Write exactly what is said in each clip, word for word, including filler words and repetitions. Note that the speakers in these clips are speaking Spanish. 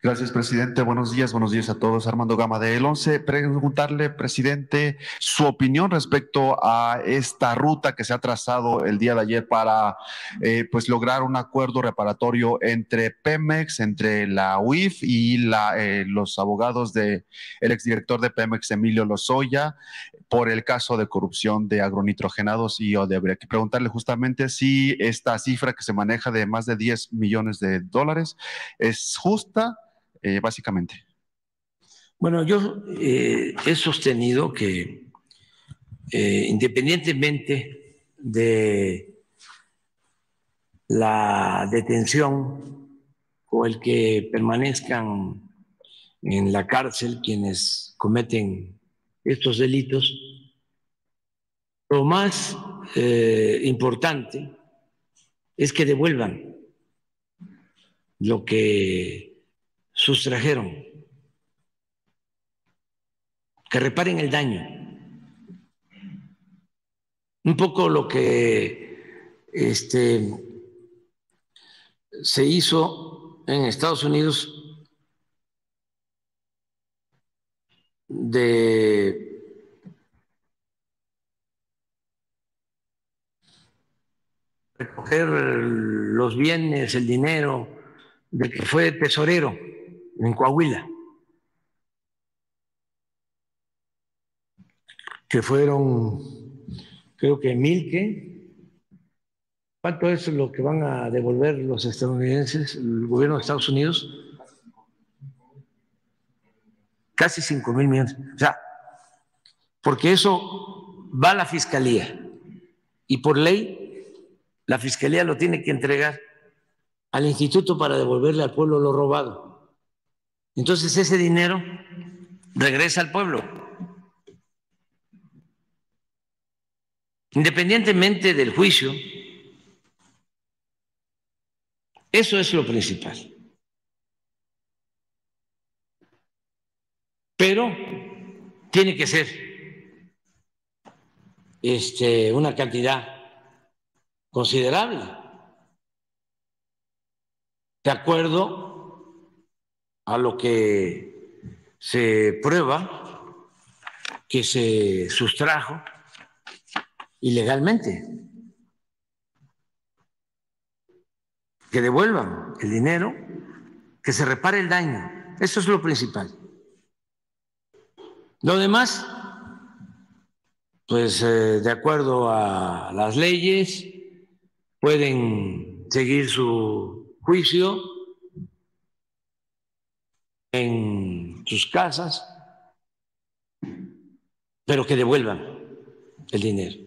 Gracias, presidente. Buenos días, buenos días a todos. Armando Gama de El once. Preguntarle, presidente, su opinión respecto a esta ruta que se ha trazado el día de ayer para eh, pues lograr un acuerdo reparatorio entre Pemex, entre la U I F y la, eh, los abogados del exdirector de Pemex, Emilio Lozoya, por el caso de corrupción de agronitrogenados y Odebrecht. Preguntarle justamente si esta cifra que se maneja de más de diez millones de dólares es justa. Eh, básicamente. Bueno, yo eh, he sostenido que eh, independientemente de la detención o el que permanezcan en la cárcel quienes cometen estos delitos, lo más eh, importante es que devuelvan lo que sustrajeron, que reparen el daño. Un poco lo que este, se hizo en Estados Unidos de recoger los bienes, el dinero de que fue tesorero en Coahuila, que fueron, creo que mil, ¿qué? ¿Cuánto es lo que van a devolver los estadounidenses, el gobierno de Estados Unidos? Casi cinco mil millones. O sea, porque eso va a la fiscalía y por ley la fiscalía lo tiene que entregar al instituto para devolverle al pueblo lo robado. Entonces ese dinero regresa al pueblo. Independientemente del juicio, eso es lo principal. Pero tiene que ser este, una cantidad considerable, de acuerdo a lo que se prueba que se sustrajo ilegalmente. Que devuelvan el dinero, que se repare el daño. Eso es lo principal. Lo demás, pues eh, de acuerdo a las leyes, pueden seguir su juicio en sus casas, pero que devuelvan el dinero.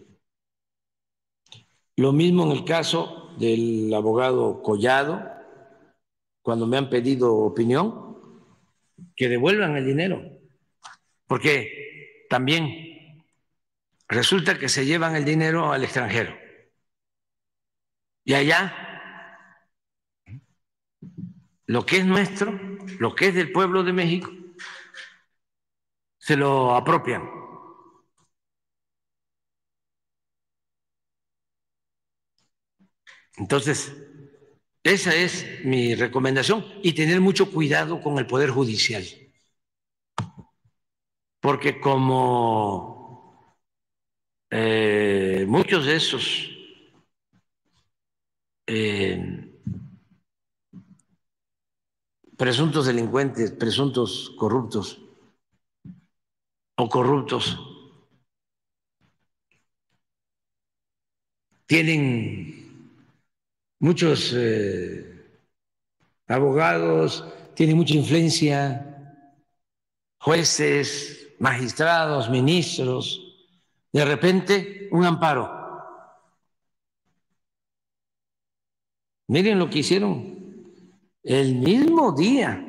Lo mismo en el caso del abogado Collado, cuando me han pedido opinión, que devuelvan el dinero, porque también resulta que se llevan el dinero al extranjero y allá lo que es nuestro, lo que es del pueblo de México, se lo apropian. Entonces, esa es mi recomendación y tener mucho cuidado con el Poder Judicial, porque como eh, muchos de esos eh, presuntos delincuentes, presuntos corruptos o corruptos tienen muchos eh, abogados, tienen mucha influencia, jueces, magistrados, ministros, de repente un amparo. Miren lo que hicieron el mismo día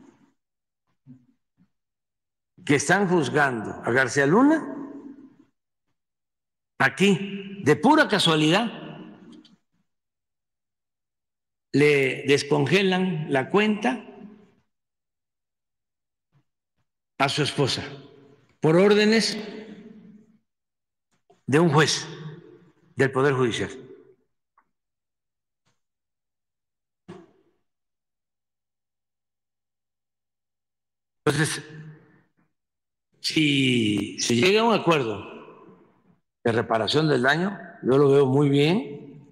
que están juzgando a García Luna, aquí, de pura casualidad, le descongelan la cuenta a su esposa por órdenes de un juez del Poder Judicial. Entonces, si se llega a un acuerdo de reparación del daño, yo lo veo muy bien,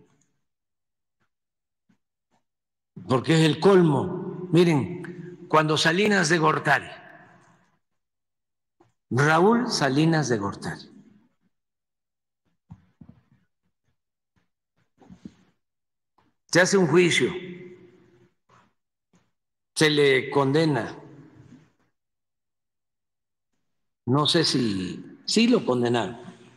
porque es el colmo. Miren, cuando Salinas de Gortari, Raúl Salinas de Gortari, se hace un juicio, se le condena, no sé si sí lo condenaron,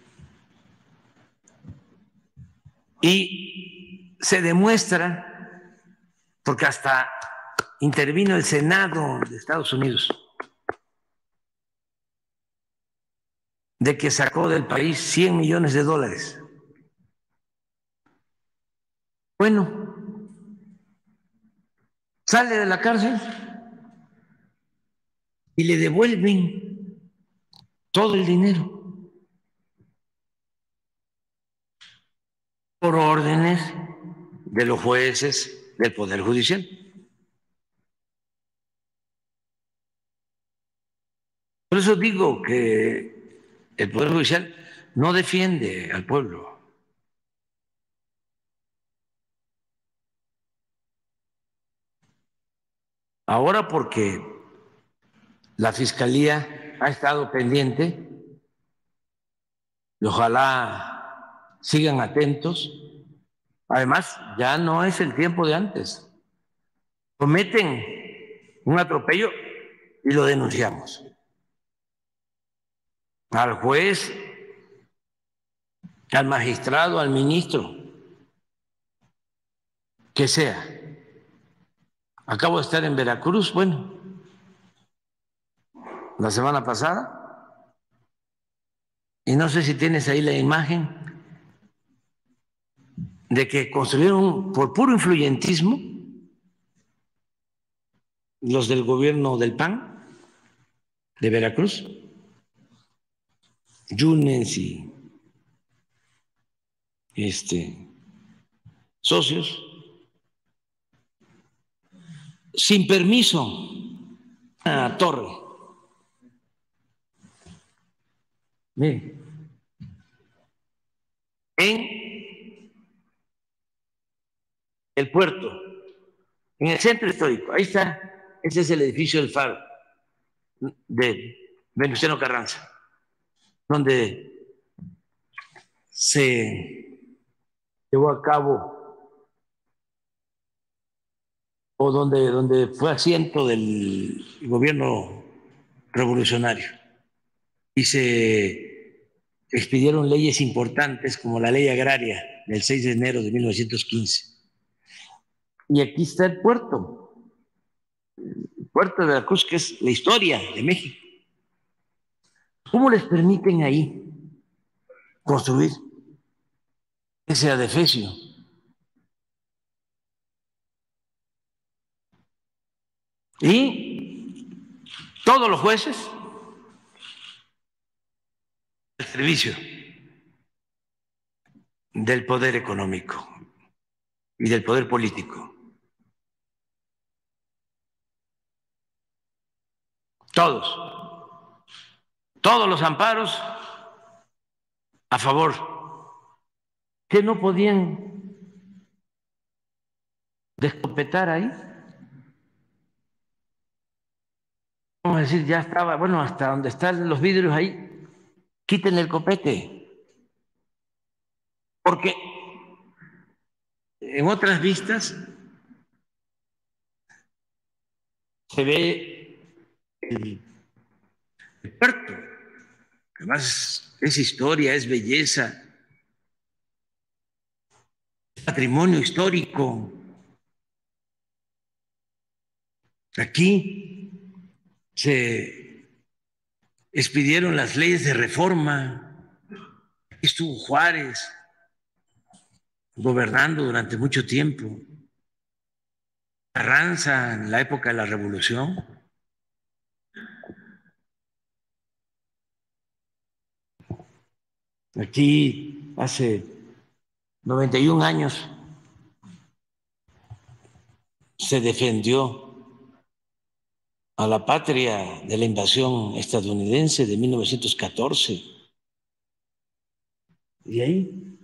y se demuestra, porque hasta intervino el Senado de Estados Unidos, de que sacó del país cien millones de dólares. Bueno, sale de la cárcel y le devuelven todo el dinero por órdenes de los jueces del Poder Judicial. Por eso digo que el Poder Judicial no defiende al pueblo. Ahora porque la Fiscalía ha estado pendiente y ojalá sigan atentos. Además, ya no es el tiempo de antes. Cometen un atropello y lo denunciamos. Al juez, al magistrado, al ministro, que sea. Acabo de estar en Veracruz, bueno, la semana pasada, y no sé si tienes ahí la imagen de que construyeron por puro influyentismo los del gobierno del P A N de Veracruz, Yunes y este, socios, sin permiso, a torre. Miren, en el puerto, en el centro histórico, ahí está, ese es el edificio del Faro de Venustiano Carranza, donde se llevó a cabo o donde, donde fue asiento del gobierno revolucionario y se expidieron leyes importantes como la ley agraria del seis de enero de mil novecientos quince. Y aquí está el puerto, el puerto de Veracruz, que es la historia de México. ¿Cómo les permiten ahí construir ese adefesio? Y todos los jueces al servicio del poder económico y del poder político. Todos, todos los amparos a favor, que no podían descopetar ahí. Vamos a decir, ya estaba, bueno, hasta donde están los vidrios ahí, quiten el copete. Porque en otras vistas se ve el, el puerto, además es historia, es belleza, es patrimonio histórico. Aquí se expidieron las leyes de reforma, aquí estuvo Juárez gobernando durante mucho tiempo, Carranza en la época de la Revolución. Aquí hace noventa y un años se defendió a la patria de la invasión estadounidense de mil novecientos catorce. ¿Y ahí?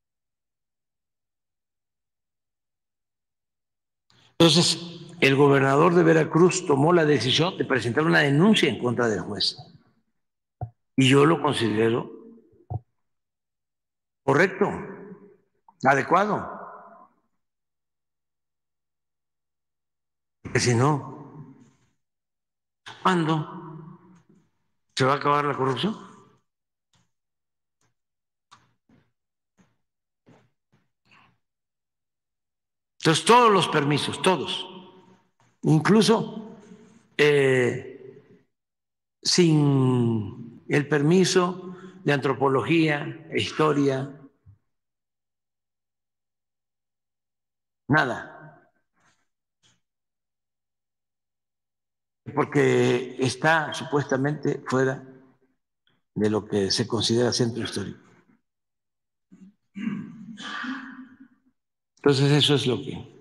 Entonces, el gobernador de Veracruz tomó la decisión de presentar una denuncia en contra del juez. Y yo lo considero correcto, adecuado. Porque si no, ¿cuándo se va a acabar la corrupción? Entonces, todos los permisos, todos, incluso eh, sin el permiso de antropología, e historia, nada. Porque está supuestamente fuera de lo que se considera centro histórico. Entonces eso es lo que